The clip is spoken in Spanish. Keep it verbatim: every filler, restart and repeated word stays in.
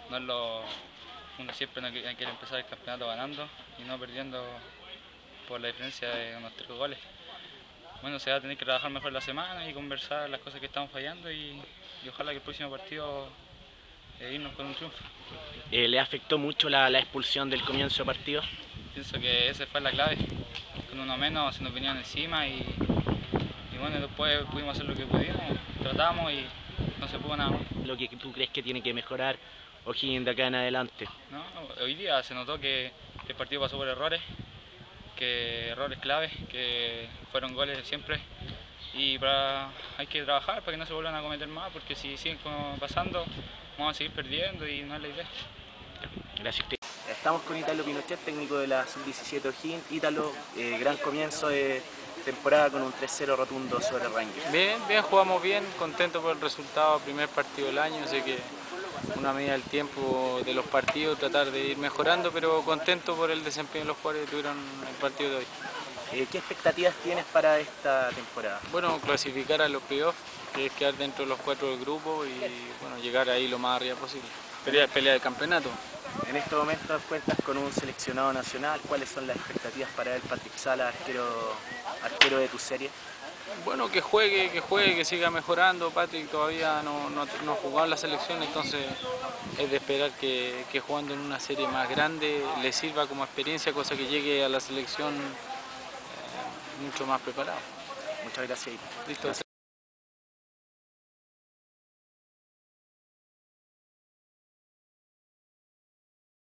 no es lo, uno siempre no quiere quiere empezar el campeonato ganando y no perdiendo por la diferencia de unos tres goles. Bueno, se va a tener que trabajar mejor la semana y conversar las cosas que estamos fallando y, y ojalá que el próximo partido eh, irnos con un triunfo. Eh, ¿Le afectó mucho la, la expulsión del comienzo de partido? Pienso que esa fue la clave, con uno menos se nos venían encima y, y bueno, después pudimos hacer lo que pudimos, tratamos y no se pudo nada más. Lo que tú crees que tiene que mejorar O'Higgins de acá en adelante. ¿No? Hoy día se notó que el partido pasó por errores, que errores claves, que fueron goles siempre y para, hay que trabajar para que no se vuelvan a cometer más, porque si siguen pasando vamos a seguir perdiendo y no es la idea. Gracias. Estamos con Ítalo Pinochet, técnico de la sub diecisiete O'Higgins. Ítalo, eh, gran comienzo de temporada con un tres cero rotundo sobre Rangers. Bien, bien, jugamos bien, contento por el resultado, primer partido del año, así que una medida del tiempo de los partidos, tratar de ir mejorando, pero contento por el desempeño de los jugadores que tuvieron el partido de hoy. Eh, ¿Qué expectativas tienes para esta temporada? Bueno, clasificar a los playoffs, que es quedar dentro de los cuatro del grupo y bueno, llegar ahí lo más arriba posible. Pelea, pelea de campeonato. En estos momentos cuentas con un seleccionado nacional. ¿Cuáles son las expectativas para él, Patrick Sala, arquero, arquero de tu serie? Bueno, que juegue, que juegue, que siga mejorando. Patrick todavía no, no, no ha jugado en la selección, entonces es de esperar que, que jugando en una serie más grande le sirva como experiencia, cosa que llegue a la selección eh, mucho más preparado. Muchas gracias. Listo.